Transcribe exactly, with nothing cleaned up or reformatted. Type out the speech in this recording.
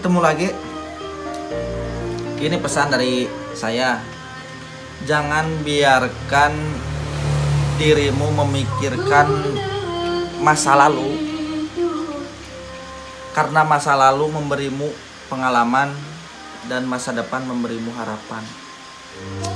ketemu lagi. Ini pesan dari saya. Jangan biarkan dirimu memikirkan masa lalu, karena masa lalu memberimu pengalaman dan masa depan memberimu harapan.